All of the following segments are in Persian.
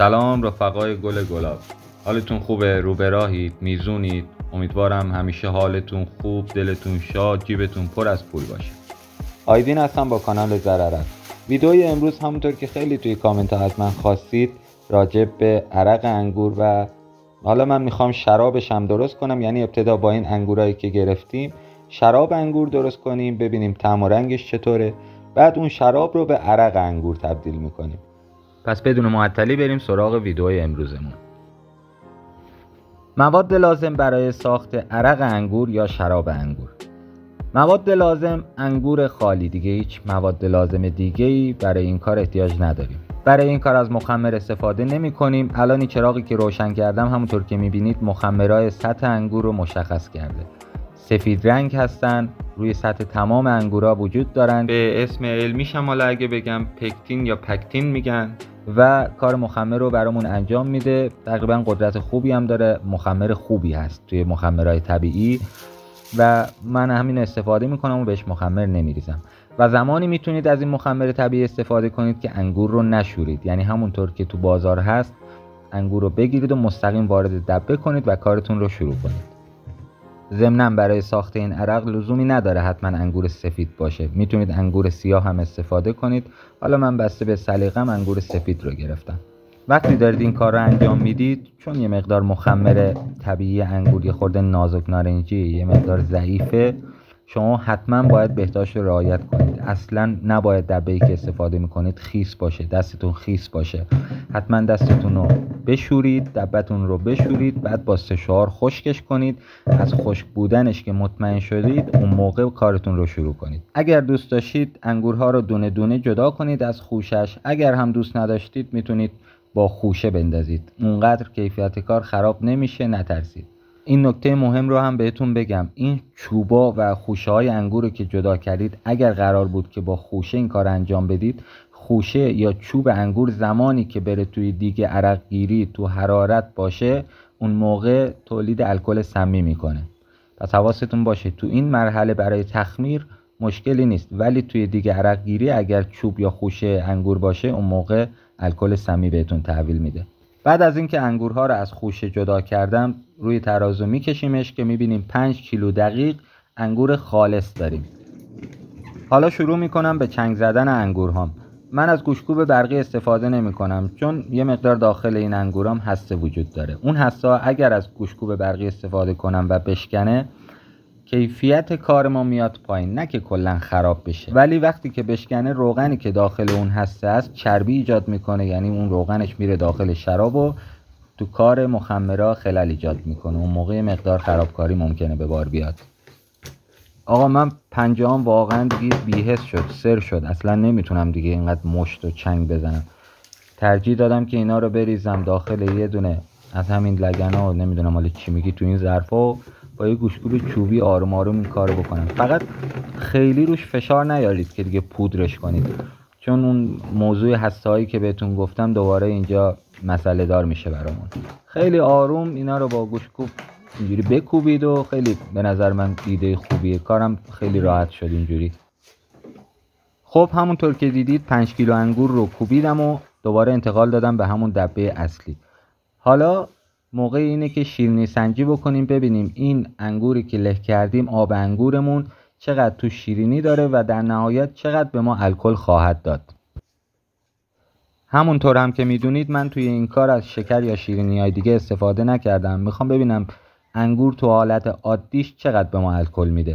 سلام رفقای گل گلاب، حالتون خوبه؟ رو به راهید؟ میزونید؟ امیدوارم همیشه حالتون خوب، دلتون شاد، جیبتون پر از پول باشه. آیدین هستم با کانال ضررت. ویدئوی امروز همونطور که خیلی توی کامنت ها از من خواستید راجع به عرق انگور و حالا من میخوام شرابش هم درست کنم، یعنی ابتدا با این انگورایی که گرفتیم شراب انگور درست کنیم، ببینیم طعم و رنگش چطوره، بعد اون شراب رو به عرق انگور تبدیل میکنیم. پس بدون معطلی بریم سراغ ویدئوی امروزمون. مواد لازم برای ساخت عرق انگور یا شراب انگور. مواد لازم انگور خالی، دیگه هیچ مواد لازم دیگه‌ای برای این کار احتیاج نداریم. برای این کار از مخمر استفاده نمی کنیم. الان این چراغی که روشن کردم همونطور که میبینید مخمرهای سطح انگور رو مشخص کرده. سفید رنگ هستن، روی سطح تمام انگورها وجود دارن. به اسم علمیش هم حالا اگه بگم پکتین یا پکتین میگن و کار مخمر رو برامون انجام میده. تقریبا قدرت خوبی هم داره، مخمر خوبی هست توی مخمرهای طبیعی و من همین استفاده میکنم و بهش مخمر نمیریزم. و زمانی میتونید از این مخمر طبیعی استفاده کنید که انگور رو نشورید، یعنی همونطور که تو بازار هست انگور رو بگیرید و مستقیم وارد دبه کنید و کارتون رو شروع کنید. ضمناً برای ساخت این عرق لزومی نداره حتما انگور سفید باشه، میتونید انگور سیاه هم استفاده کنید. حالا من بسته به سلیقه‌م انگور سفید رو گرفتم. وقتی دارید این کار رو انجام میدید، چون یه مقدار مخمر طبیعی انگور یه خورده نازک نارنجی، یه مقدار ضعیفه، شما حتما باید بهداشت رو رعایت کنید. اصلا نباید دبه‌ای که استفاده میکنید خیس باشه، دستتون خیس باشه. حتما دستتون رو بشورید، دبتون رو بشورید، بعد با سشوار خشکش کنید. از خشک بودنش که مطمئن شدید اون موقع کارتون رو شروع کنید. اگر دوست داشتید انگورها رو دونه دونه جدا کنید از خوشش، اگر هم دوست نداشتید میتونید با خوشه بندازید، اونقدر کیفیت کار خراب نمیشه، نترسید. این نکته مهم رو هم بهتون بگم، این چوبا و خوشه های انگور رو که جدا کردید، اگر قرار بود که با خوشه این کار انجام بدید، خوشه یا چوب انگور زمانی که بره توی دیگ عرق گیری تو حرارت باشه، اون موقع تولید الکل سمی میکنه. پس حواستون باشه تو این مرحله برای تخمیر مشکلی نیست، ولی توی دیگ عرق گیری اگر چوب یا خوشه انگور باشه اون موقع الکل سمی بهتون تحویل میده. بعد از اینکه انگورها رو از خوشه جدا کردم، روی ترازو میکشیمش که میبینیم 5 کیلو دقیق انگور خالص داریم. حالا شروع میکنم به چنگ زدن انگورهام. من از گوشتکوب برقی استفاده نمی کنم چون یه مقدار داخل این انگورام هسته وجود داره. اون هسته اگر از گوشتکوب برقی استفاده کنم و بشکنه، کیفیت کار ما میاد پایین، نه که کلا خراب بشه، ولی وقتی که بشکنه روغنی که داخل اون هسته است چربی ایجاد میکنه، یعنی اون روغنش میره داخل شراب و تو کار مخمرها خلل ایجاد میکنه. اون موقع مقدار خرابکاری ممکنه به بار بیاد. آقا من پنجه‌ام واقعا دیگه بی‌حس شد، سر شد، اصلا نمیتونم دیگه اینقدر مشت و چنگ بزنم. ترجیح دادم که اینا رو بریزم داخل یه دونه از همین لگنا و نمیدونم حالا چی میگی تو این ظرفا، با یه گوشتکوب چوبی آروم آروم این کارو بکنم. فقط خیلی روش فشار نیارید که دیگه پودرش کنید، چون اون موضوع هسته‌هایی که بهتون گفتم دوباره اینجا مسئله دار میشه برامون. خیلی آروم اینا رو با گوشتکوب اینجوری بکوبید و خیلی به نظر من ایده خوبیه، کارم خیلی راحت شد اینجوری. خب همونطور که دیدید 5 کیلو انگور رو کوبیدم و دوباره انتقال دادم به همون دبه اصلی. حالا موقع اینه که شیرینی سنجی بکنیم، ببینیم این انگوری که له کردیم، آب انگورمون چقدر تو شیرینی داره و در نهایت چقدر به ما الکل خواهد داد. همونطور هم که میدونید من توی این کار از شکر یا شیرینی های دیگه استفاده نکردم. میخوام ببینم انگور تو حالت عادیش چقدر به ما الکل میده.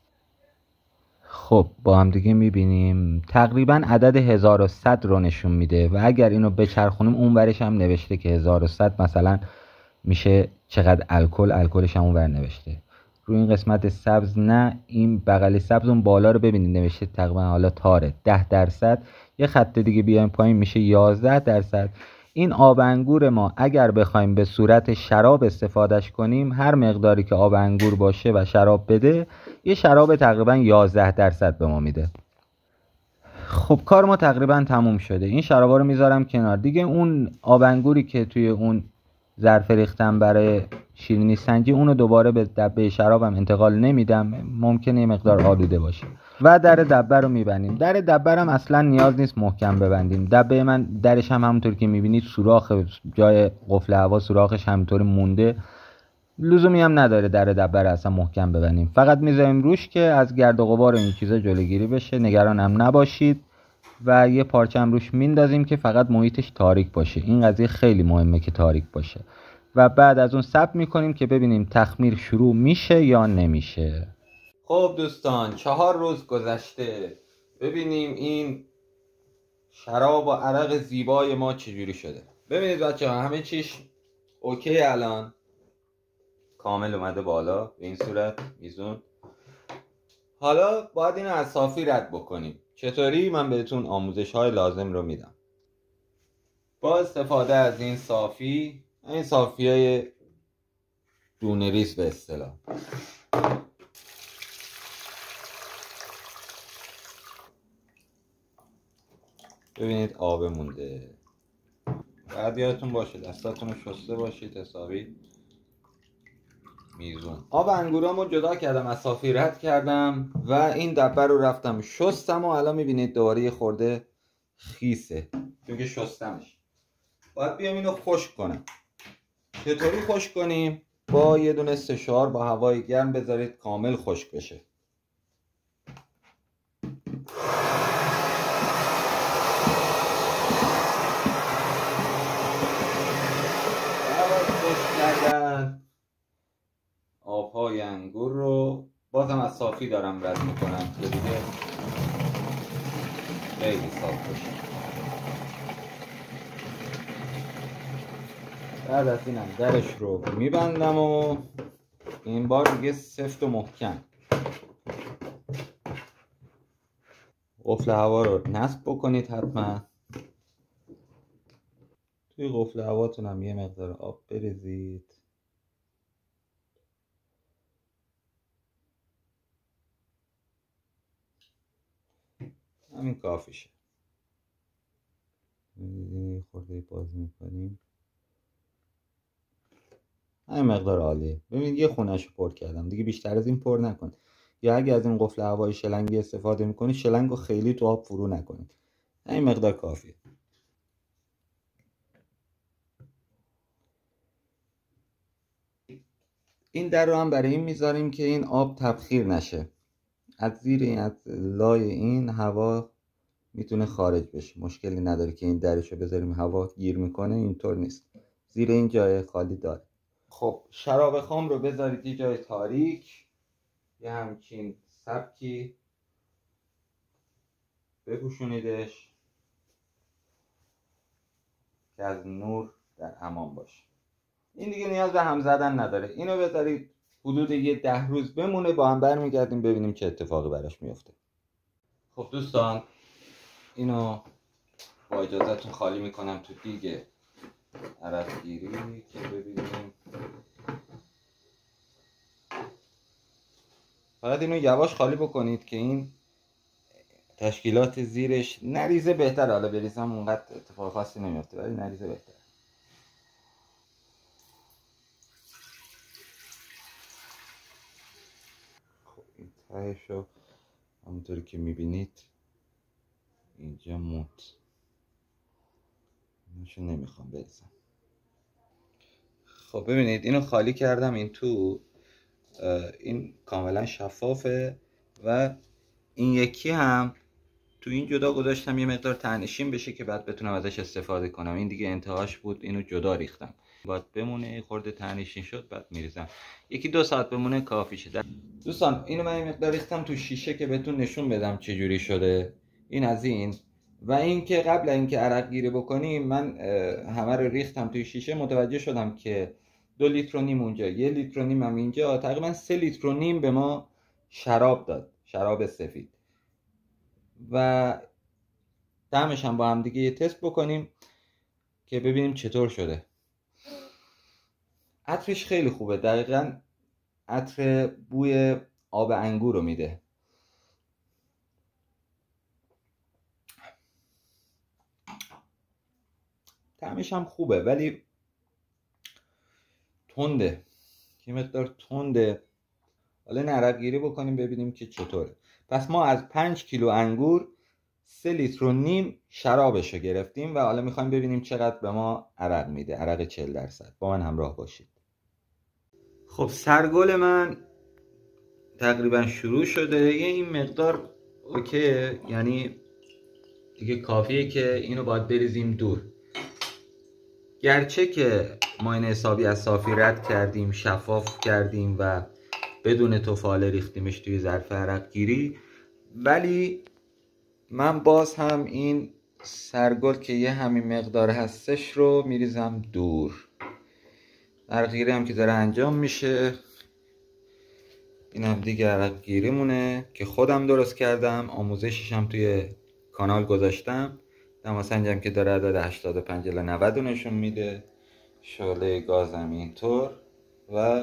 خب با هم دیگه میبینیم تقریبا عدد 1100 رو نشون میده و اگر اینو بچرخونیم اون ورش هم نوشته که 1100 مثلا میشه چقدر الکلش هم اون ور نوشته. روی این قسمت سبز نه، این بغل سبز اون بالا رو ببینید نوشته تقریبا حالا تاره 10%. یه خط دیگه بیایم پایین میشه 11%. این آب انگور ما اگر بخوایم به صورت شراب استفادهش کنیم، هر مقداری که آب انگور باشه و شراب بده یه شراب تقریبا 11% به ما میده. خب کار ما تقریبا تموم شده. این شرابا رو میذارم کنار دیگه. اون آب انگوری که توی اون ظرف ریختم برای شیرینی سنجی، اونو دوباره به دبه شرابم انتقال نمیدم، ممکنه یه مقدار آلوده باشه. و در دبه رو میبندیم. در دبه هم اصلا نیاز نیست محکم ببندیم. دبه من درش هم همونطور که میبینید سوراخ، جای قفل هوا سوراخش همینطور مونده، لزومی هم نداره در دبه رو اصلا محکم ببندیم. فقط میذاریم روش که از گرد و غبار و این چیزا جلوگیری بشه. نگران هم نباشید. و یه پارچه هم روش میندازیم که فقط محیطش تاریک باشه. این قضیه خیلی مهمه که تاریک باشه. و بعد از اون ثبت میکنیم که ببینیم تخمیر شروع میشه یا نمیشه. خب دوستان 4 روز گذشته، ببینیم این شراب و عرق زیبای ما چجوری شده. ببینید بچه ها همه چیش اوکی، الان کامل اومده بالا به این صورت میزون. حالا باید اینو از صافی رد بکنیم. چطوری؟ من بهتون آموزش های لازم رو میدم. با استفاده از این صافی های دونه ریز به اصطلاح، ببینید آب مونده. بعد یادتون باشه دستاتون رو شسته باشید حسابی میزون. آب انگورامو جدا کردم، از صافی رد کردم و این دبه رو رفتم شستم و الان میبینید دوباره یه خورده خیسه چون که شستمش. باید بیام اینو خشک کنم. چطوری خشک کنیم؟ با یه دونه سشوار با هوای گرم بذارید کامل خشک بشه. آبهای انگور رو بازم از صافی دارم رد میکنم که دیگه خیلی صاف بشه. بعد از اینم درش رو میبندم و این بار دیگه سفت و محکم. قفل هوا رو نصب بکنید حتما. توی قفل هواتون هم یه مقدار آب بریزید. همین کافیشه. یه خورده باز میکنیم. همین مقدار عالیه. ببینید یه خونه‌شو پر کردم دیگه، بیشتر از این پر نکن. یا اگه از این قفل هوای شلنگی استفاده میکنید شلنگو خیلی تو آب فرو نکنید. همین مقدار کافیه. این در رو هم برای این میذاریم که این آب تبخیر نشه. از زیر این، از لای این هوا میتونه خارج بشه. مشکلی نداره که این درشو بذاریم هوا گیر میکنه، اینطور نیست. زیر این جای خالی داره. خب شراب خام رو بذارید یه جای تاریک، یه همچین سبکی بپوشونیدش که از نور در امان باشه. این دیگه نیاز به هم زدن نداره. اینو بذارید حدود یه 10 روز بمونه، با هم برمیگردیم ببینیم چه اتفاقی براش میفته. خب دوستان اینو با اجازهتون خالی میکنم تو دیگه عرق گیری که ببینیم. فقط اینو یواش خالی بکنید که این تشکیلات زیرش نریزه. بهتره حالا بریزم اونقدر اتفاق خاصی نمیفته، ولی نریزه بهتره. خب این تهشو همونطوری که میبینید اینجا موند. اینشو نمیخوام بریزم. خب ببینید اینو خالی کردم. این تو این کاملا شفافه و این یکی هم تو این جدا گذاشتم یه مقدار تنشین بشه که بعد بتونم ازش استفاده کنم. این دیگه انتهاش بود، اینو جدا ریختم. باید بمونه خورده تنشین شد بعد میریزم. 1-2 ساعت بمونه کافیشه. دوستان اینو من یه مقدار ریختم تو شیشه که بهتون نشون بدم چه جوری شده. این از این و این که قبل اینکه عرق گیری بکنیم من همه رو ریختم توی شیشه. متوجه شدم که 2 لیتر و نیم اونجا، 1 لیتر و نیم هم اینجا، تقریبا 3 لیتر و نیم به ما شراب داد، شراب سفید. و طعمش هم با هم دیگه یه تست بکنیم که ببینیم چطور شده. عطرش خیلی خوبه، دقیقاً عطر بوی آب انگور رو میده. طعمش هم خوبه ولی تنده، یه مقدار تنده. حالا این عرق گیری بکنیم ببینیم که چطوره. پس ما از 5 کیلو انگور 3 لیتر و نیم شرابشو گرفتیم و حالا میخوایم ببینیم چقدر به ما عرق میده، عرق 40%. با من همراه باشید. خب سرگل من تقریبا شروع شده، یه این مقدار اوکیه، یعنی دیگه کافیه که اینو باید بریزیم دور. گرچه که ما این حسابی از صافی رد کردیم، شفاف کردیم و بدون تفاله ریختیمش توی ظرف عرق گیری، ولی من باز هم این سرگل که یه همین مقدار هستش رو میریزم دور. عرق گیری هم که داره انجام میشه. این هم دیگه عرق گیری مونه که خودم درست کردم، آموزشش هم توی کانال گذاشتم. دماسنجم که داره عدد 85 الی 90 نشون میده. شعله گازم اینطور و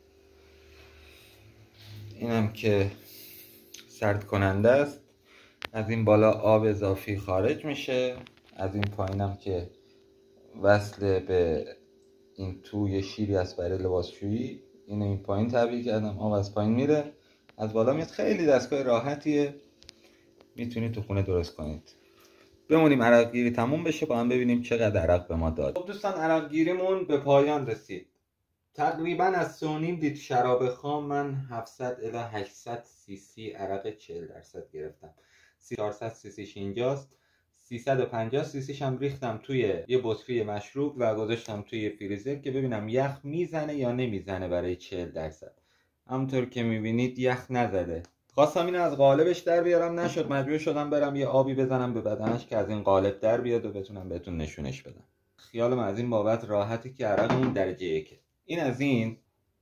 اینم که سرد کننده است. از این بالا آب اضافی خارج میشه، از این پایینم که وصل به این توی شیری است برای لباسشویی، اینو این پایین تبدیل کردم، آب از پایین میره از بالا میاد. خیلی دستگاه راحتیه، میتونید تو خونه درست کنید. بمونیم عرق گیری تموم بشه با هم ببینیم چقدر عرق به ما داد. خب دوستان عرق گیریمون به پایان رسید. تقریبا از 3.5 لیتر شراب خام من 700 الی 800 سی سی عرق 40% گرفتم. 400 سی سیش اینجاست، 350 سی سیش هم ریختم توی یه بطری مشروب و گذاشتم توی فریزر که ببینم یخ میزنه یا نمیزنه برای 40%. همونطور که میبینید یخ نزده. خواستم اینو از قالبش در بیارم، نشد، مجبور شدم برم یه آبی بزنم به بدنش که از این قالب در بیاد و بتونم بهتون نشونش بدم. خیالم از این بابت راحتی که عرقمون درجه 1. این از این.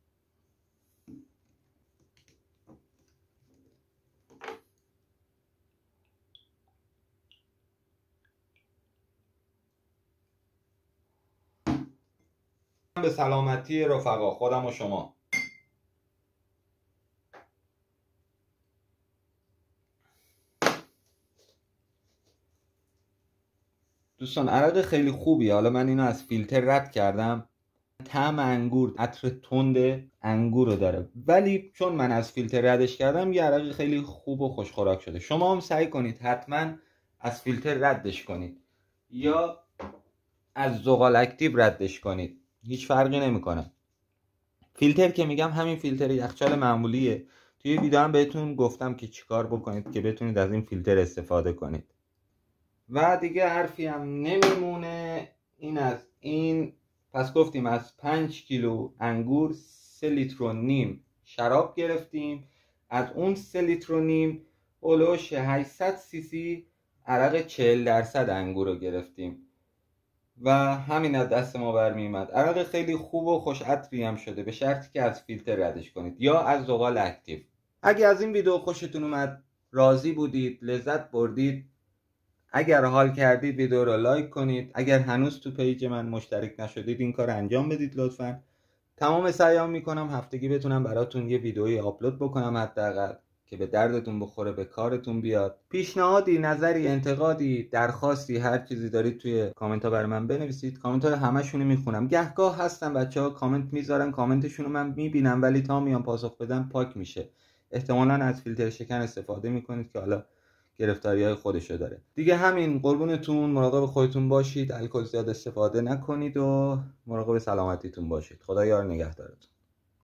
به سلامتی رفقا، خودم و شما. دوستان عرق خیلی خوبیه. حالا من اینو از فیلتر رد کردم. طعم انگور، عطر تند انگور رو داره، ولی چون من از فیلتر ردش کردم یه عرق خیلی خوب و خوشخوراک شده. شما هم سعی کنید حتما از فیلتر ردش کنید یا از زغال اکتیو ردش کنید، هیچ فرقی نمیکنه. فیلتر که میگم همین فیلتر یخچال معمولیه. توی ویدیو هم بهتون گفتم که چیکار بکنید که بتونید از این فیلتر استفاده کنید. و دیگه حرفی هم نمیمونه. این از این. پس گفتیم از 5 کیلو انگور 3 لیتر و نیم شراب گرفتیم. از اون 3 لیتر و نیم اولوش 800 سی سی عرق 40% انگور رو گرفتیم و همین از دست ما برمیومد. عرق خیلی خوب و خوش عطری هم شده، به شرطی که از فیلتر ردش کنید یا از زغال اکتیو. اگه از این ویدیو خوشتون اومد، راضی بودید، لذت بردید، اگر حال کردید ویدیو رو لایک کنید. اگر هنوز تو پیج من مشترک نشدید این کار انجام بدید لطفاً. تمام سعیام میکنم هفتگی بتونم براتون یه ویدیویی آپلود بکنم حداقل که به دردتون بخوره، به کارتون بیاد. پیشنهادی، نظری، انتقادی، درخواستی، هر چیزی دارید توی کامنت ها برای من بنویسید. کامنت ها رو همشون میخونم. گهگاه هستن بچه‌ها کامنت میذارن، کامنتشون رو من میبینم ولی تا میام پاسخ بدم پاک میشه. احتمالاً از فیلتر شکن استفاده میکنید که حالا گرفتاری‌های خودشو داره. دیگه همین، قربونتون، مراقب خودتون باشید، الکل زیاد استفاده نکنید و مراقب سلامتیتون باشید. خدا یار نگهدارتون.